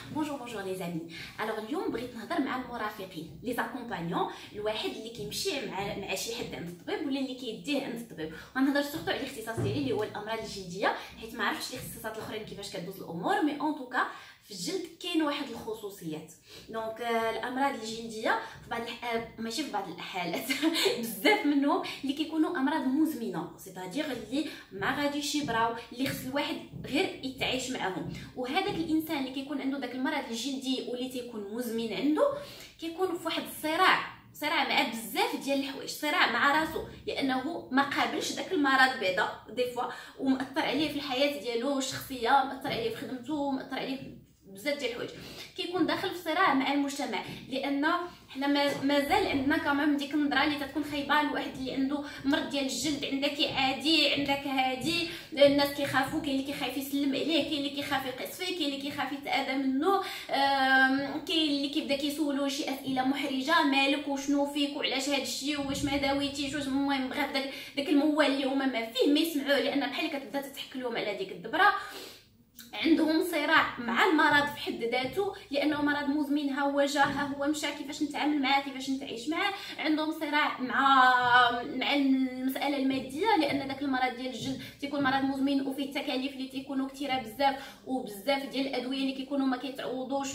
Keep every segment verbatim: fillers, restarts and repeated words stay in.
بونجور بونجور لي زامي. الوغ اليوم بغيت نهضر مع المرافقين لي زاكومبانيون، الواحد اللي كيمشي مع مع شي حد عند الطبيب ولا اللي كيديه عند الطبيب. غنهضر سورتو على الاختصاص ديالي اللي هو الامراض الجلديه، حيت ما عرفتش الاختصاصات الاخرين كيفاش كدوز الامور، مي اون توكا في الجلد كاين واحد الخصوصيات. دونك الامراض الجلديه في بعض الحالات، ماشي في بعض الحالات بزاف منهم اللي كيكونوا امراض مزمنه، سيتادير اللي ما غاديش يبراو، اللي خص الواحد غير يتعايش معاهم. وهذاك الانسان اللي كيكون عنده داك المرض الجلدي واللي تيكون مزمن عنده، كيكون في واحد الصراع صراع مع بزاف ديال الحوايج، صراع مع راسو لانه ما قابلش داك المرض بعدا دي فوا، ومأثر عليه في الحياه ديالو الشخصيه، مأثر عليه في خدمته، مأثر عليه في بزاف ديال الحوايج. كيكون داخل في صراع مع المجتمع، لان حنا مازال عندنا كمان ديك النظره اللي تكون خايبه لواحد اللي عنده مرض ديال الجلد، عندك عادي عندك هادي، الناس كيخافوا، كاين اللي كيخاف يسلم عليه، كاين اللي كيخاف يقيس فيه، كاين اللي كيخاف يتاذى منه، كاين اللي كيبدا كيسولو شي اسئله محرجه، مالك وشنو فيك وعلاش هاد الشيء واش ما داويتيش واش، المهم بغا داك داك الموال اللي هما ما فيه ما يسمعوه، لان بحال كتبدا تضحك لهم على ديك الدبره. عندهم صراع مع المرض في حد ذاته، لانه مرض مزمن، ها هو جا ها هو مشى، كيفاش نتعامل معاه كيفاش نتعايش معاه. عندهم صراع مع مع المساله الماديه، لان داك المرض ديال الجلد تيكون مرض مزمن وفيه التكاليف اللي تيكونوا كثيره بزاف، وبزاف ديال الادويه اللي كيكونوا ما كيتعوضوش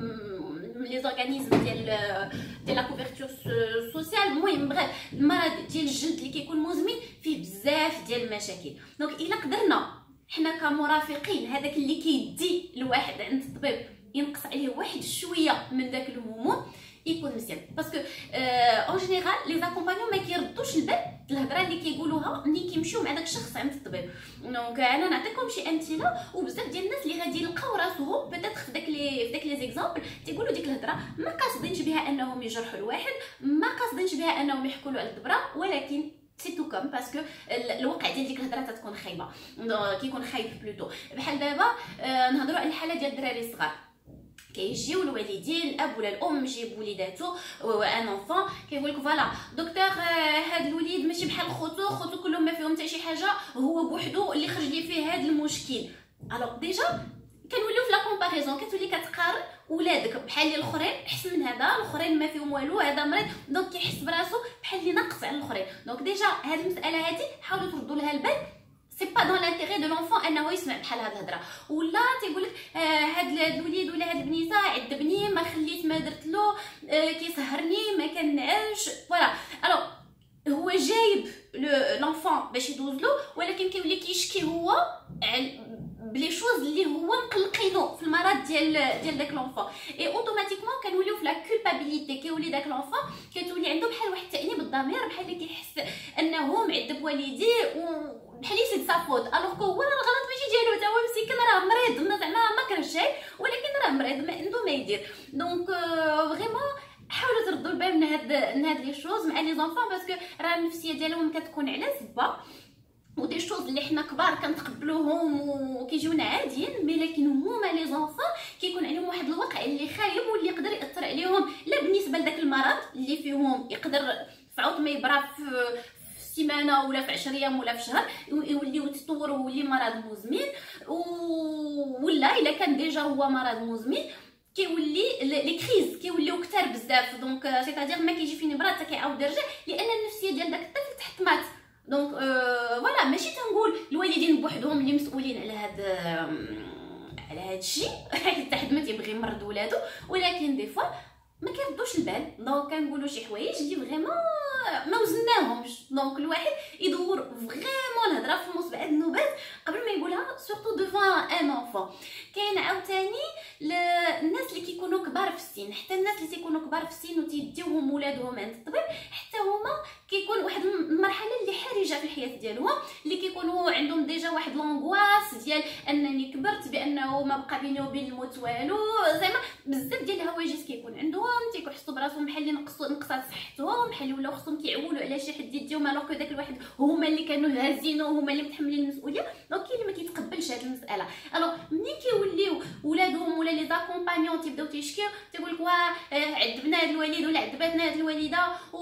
لي زورغانيزم ديال ديال لا كوفرتور سوسيال. المهم بغا المرض ديال الجلد اللي كيكون مزمن فيه بزاف ديال المشاكل. دونك الا قدرنا حنا كمرافقين هذاك اللي كيدي الواحد عند الطبيب ينقص عليه واحد شويه من داك الهموم، يكون مزيان. باسكو اون جينيرال لي زاكومبانيون ما كيردوش البال الهضره اللي كيقولوها ملي كيمشيو مع داك الشخص عند الطبيب. دونك انا نعطيكم شي امثله، وبزاف ديال الناس اللي غادي يلقاو راسهم بيتيت في داك لي في داك لي زيكزامبل تيقولوا ديك الهضره ما قاصدينش بها انهم يجرحوا الواحد، ما قاصدينش بها انهم يحكوا له على الدبره، ولكن سي تو كوم باسكو الواقع ديال ديك الهضره تتكون خايبه، كيكون خايب بلوتو. بحال دابا آه نهضروا على الحاله ديال الدراري الصغار، كيجيو الوالدين الاب ولا الام جيب وليداتو وان اونفون، كيقول لك فوالا دكتور هاد الوليد ماشي بحال خوتو، خوتو كلهم ما فيهم حتى شي حاجه، هو بوحدو اللي خرج لي فيه هاد المشكل. الوغ ديجا كنوليو في لا كومباريزون، كتولي كتقارن ولادك بحال الاخرين احسن من هذا، الاخرين ما فيهم والو، هذا مريض، دونك كيحس براسو بحال اللي ناقص على الاخرين. دونك ديجا هاد المساله هادي حاولوا تردوا لها البال، سي با دون لانتيغي دو لونفون انه يسمع بحال هاد الهضره، ولا تيقول لك آه هاد الوليد ولا هاد البنيته عذبني، ما خليت ما درت له، آه كيسهرني ما كنعش، فوالا. الوغ هو جايب لونفون باش يدوز له، ولكن كيولي كيشكي هو بلي شوز اللي هو مقلقينو في المرض ديال ديال داك لونفون، اي اوتوماتيكمون كنوليو في لا كولبابيليتي، كيولي داك لونفون كتولي عنده بحال واحد التانيب الضمير، بحال اللي كيحس انه معذب والديه وبحال سي سا فوت، الوغ كو هو الغلط ماشي ديالو، تا هو مسكين راه مريض، زعما ما كرهش شي، ولكن راه مريض ما عنده ما يدير. دونك فريمون حاولوا تردوا البال من هاد من هاد لي شوز مع لي زونفون، باسكو راه النفسيه ديالهم كتكون على سبه، ودي شوز اللي حنا كبار كنتقبلوهم وكيجيونا عاديين، مي لكن هما لي زونفون كيكون عليهم واحد الواقع اللي خايب واللي يقدر ياثر عليهم، لا بالنسبه لذاك المرض اللي فيهم يقدر في عوض ما يبرا في سيمانه ولا في عشر ايام ولا في شهر يولي يتطور ويولي مرض مزمن، ولا الا كان ديجا هو مرض مزمن كيولي لي كريز كيوليو كثار بزاف. دونك سيتادير ما كيجي فين يبرا حتى كيعاود يرجع، لان النفسيه ديال داك الطفل تحطمات. دونك أه فوالا ماشي تنقول الوالدين بوحدهم اللي مسؤولين على هاد على هاد الشيء حيت حد ما تيبغي يمرض ولادو، ولكن دي فوا ما كيردوش البال. دونك كنقولوا شي حوايج اللي فريمون ما وزناهمش، دونك الواحد يدور فريمون الهضره في النص بعد النوبات قبل ما يقولها، سورتو دوفون ان اونفون. كاين عاوتاني الناس اللي كيكونوا كبار في السن، حتى الناس اللي تيكونوا كبار في السن وتيديوهم ولادهم عند الطبيب، حتى هما كيكون واحد المرحله اللي حرجه في الحياه ديالهم، اللي كيكونوا عندهم ديجا واحد لونغواس ديال انني كبرت، بانه ما بقى بيني وبين الموت والو، زعما بزاف ديال الهواجس كيكون عندهم، تيكحسوا براسهم بحال اللي نقصوا نقصات صحتهم، بحال ولاو خصهم كيعولوا على شي حد يديهم، الوغ كو داك الواحد هما اللي كانوا هازينو وهما اللي متحملين المسؤوليه. دونك كاين اللي ما كيتقبلش هذه المساله. الوغ منين كيوليو ولادهم ولا لي زاكومبانيون تيبداو تيشكيو، تيقول لك واه عذبنا هذا الوالد ولا عذباتنا هذه الوالده وهذا الشيء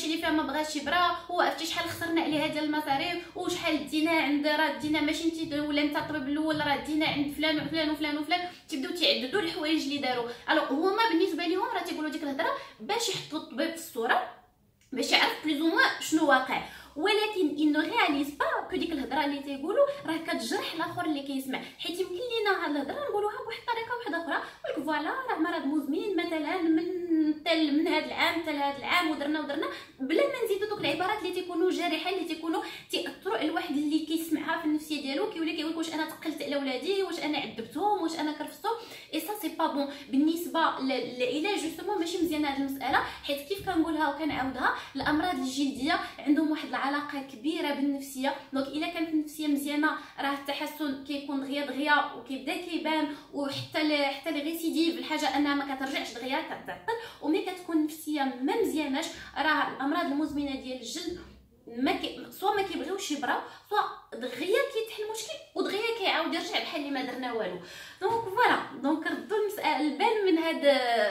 داكشي اللي فيها ما بغاش يبرا، وعرفتي شحال خسرنا عليها ديال المصاريف، وشحال دينا عند راه دينا ماشي انت ولا انت الطبيب الاول راه دينا عند فلان وفلان وفلان وفلان، تيبداو تيعددوا الحوايج اللي داروا. الوغ هما بالنسبه لهم راه تيقولوا ديك الهضره باش يحطوا الطبيب في الصوره باش يعرف بلوز او موان شنو واقع، ولكن انه رياليز با كو ديك الهضره اللي تيقولوا راه كتجرح الاخر اللي كيسمع، حيت يمكن لينا هاد الهضره نقولوها بواحد الطريقه واحده اخرى، ولك فوالا راه مرض مزمن مثلا من تل من هذا العام حتى لهذا العام ودرنا ودرنا، بلا ما نزيدوا دوك العبارات اللي تيكونوا جارحه اللي تيكونوا تاثروا على الواحد اللي كيسمعها في النفسيه ديالو، كيولي كيقول واش انا ثقلت على ولادي، واش انا عذبتهم، واش انا كرفتهم. اي سا سي با بون بالنسبه للعلاج جوستومون ماشي مزيانه هذه المساله، حيت كيف كنقولها وكنعاودها الامراض الجلديه عندهم واحد العلاقه كبيره بالنفسيه. دونك الا كانت النفسيه مزيانه راه التحسن كيكون دغيا دغيا وكيبدا كيبان، وحتى حتى الريسيديف الحاجه انها ما كترجعش دغيا كتعطل. وملي كتكون النفسيه ما مزياناش راه الامراض المزمنه ديال الجلد ما كي سوا ما كيبغيوش يبراو، سوا دغيا كيتحل المشكل ودغيا كيعاود يرجع بحال اللي ما درنا والو. دونك فوالا دونك ردوا المسألة البال من هاد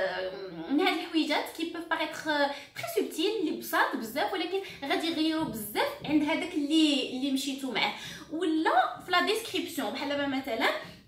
من هاد الحويجات كي بوف باغيتر تري سوبتيل اللي بساط بزاف، ولكن غادي يغيروا بزاف عند هذاك اللي اللي مشيتو معاه. ولا في لا ديسكريبسيون بحال دابا مثلا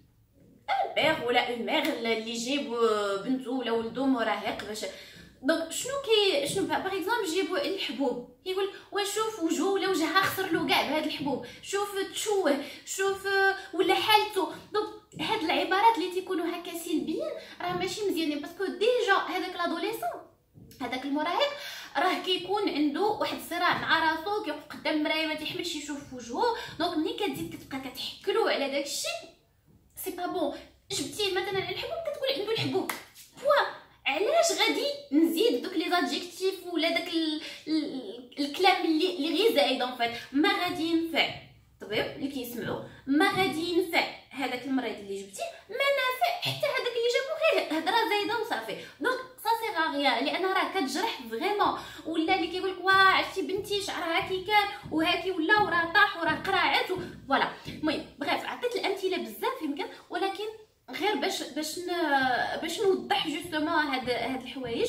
البيغ ولا اون ميغ اللي يجيب بنته ولا ولدو مراهق باش دونك شنو كي شنو باغ اكزومبل جيبوا الحبوب، يقول وشوف وجهه ولا وجهها خسر له كاع بهاد الحبوب، شوف تشوه، شوف ولا حالته. دونك هاد العبارات اللي تيكونوا هكا سلبيين راه ماشي مزيانين، باسكو ديجا هذاك لادوليسون هذاك المراهق راه كيكون عنده واحد الصراع مع راسو، كيوقف قدام المرايه ما تيحملش يشوف وجهه. دونك ملي كتزيد كتبقى كتحكلو على داكشي سي با بون. جبتيه مثلا الحبوب كتقول عنده الحبوب بوا، علاش غادي نزيد دوك لي زادجيكتيف ولا داك ال... ال... الكلام اللي اللي غير زايد اون فيت ما غادي ينفع الطبيب اللي كيسمعوا، ما غادي ينفع هذاك المريض اللي جبتيه، ما نافع حتى هذاك اللي جابو غير هضره زايده وصافي. دونك سا سي غاغيا لان راه كتجرح فريمون. ولا اللي كيقول لك واه عرفتي بنتي شعرها كي كان وهاكي ولا وراه طاح وراه قراعات فوالا. المهم بغيت عطيت الامثله بزاف يمكن، ولكن غير باش باش ن... باش نوضح جوستومون هاد هاد الحوايج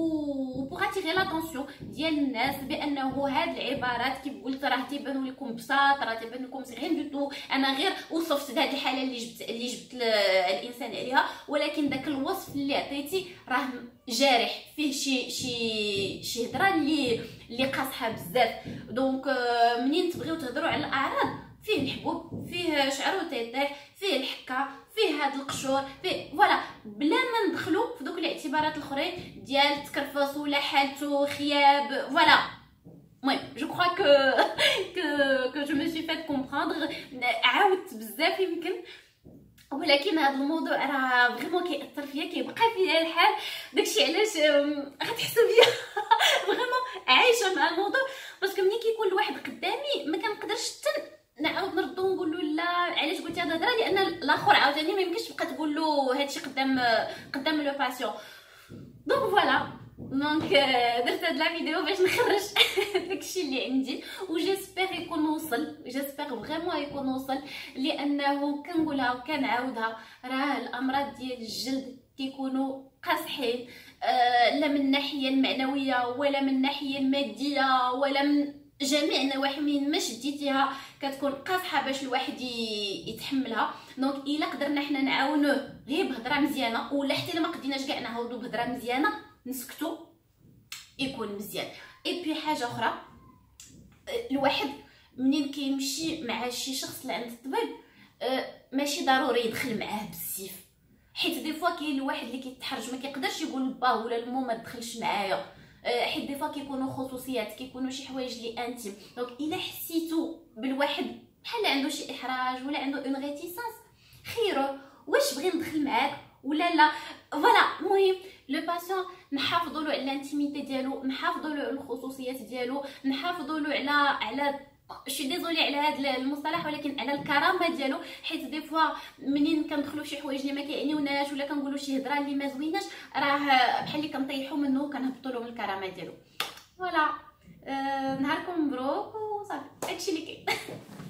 و بوغ اتيغي لاتونسيون ديال الناس بانه هاد العبارات كيف قلت راه تيبانوا لكم بساط، راه تيبان لكم صغيرين دو تو، انا غير وصفت هاد الحاله اللي جبت اللي جبت الانسان عليها، ولكن داك الوصف اللي عطيتي راه جارح فيه شي شي شي هضره اللي اللي قاصحه بزاف. دونك منين تبغيو تهضروا على الاعراض فيه الحبوب، فيه شعرو تيطيح، فيه الحكه، فيه هاد القشور، فيه فوالا، بلا ما ندخلو في دوك الاعتبارات الاخرين ديال تكرفص ولا حالته خياب فوالا. المهم جو كخوا كو كو كو جو مي سي فات كومبراندر، عاودت بزاف يمكن، ولكن هذا الموضوع راه فريمون كيأثر فيا، كيبقى فيا الحال. داكشي علاش غتحسوا بيا فريمون عايشه مع الموضوع، باسكو ملي كيكون الواحد قدامي ما كنقدرش حتى نعاود نردو نقول له لا علاش قلتي هاد الهضره، لان الاخر عاوتاني ما يمكنش تبقى تقول له هادشي قدام قدام لو باسيون. دونك فوالا دونك درت هاد لا فيديو باش نخرج داكشي اللي عندي، و جيسبر يكون وصل، جيسبر فريمون يكون وصل، لانه كنقولها وكنعاودها راه الامراض ديال الجلد كيكونوا قاصحين، آه لا من الناحيه المعنويه ولا من الناحيه الماديه ولا من جميع النواحي. من ما شديتيها كتكون قاصحه باش الواحد يتحملها. دونك الا قدرنا حنا نعاونوه غير بهضره مزيانه، ولا حتى الا ما قديناش كاع نعاودو بهضره مزيانه نسكتو يكون مزيان. اي بي حاجه اخرى، الواحد منين كيمشي مع شي شخص لعند الطبيب ماشي ضروري يدخل معاه بالسيف، حيت دي فوا كاين الواحد اللي كيتحرج ما كيقدرش يقول لباه ولا لمو ما تدخلش معايا، حيت دي فوا كيكونوا خصوصيات، كيكونوا شي حوايج لي انتيم. دونك الا حسيتو بالواحد بحال عنده شي احراج ولا عنده اون ريتيسانس خيرو واش بغي ندخل معاك ولا لا فوالا. المهم لو باسيون نحافظوا له على الانتيميتي ديالو، نحافظوا له على الخصوصيات ديالو، نحافظوا له على على شي ديزولي على هذا المصطلح ولكن على الكرامه ديالو، حيت دي فوا منين كندخلوا شي حوايج اللي ما كيعنيوناش ولا كنقولوا شي هضره اللي ما زويناش راه بحال اللي كنطيحوا منه وكنهبطوا له من الكرامه ديالو. فوالا أه نهاركم مبروك وصافي هادشي اللي كاين.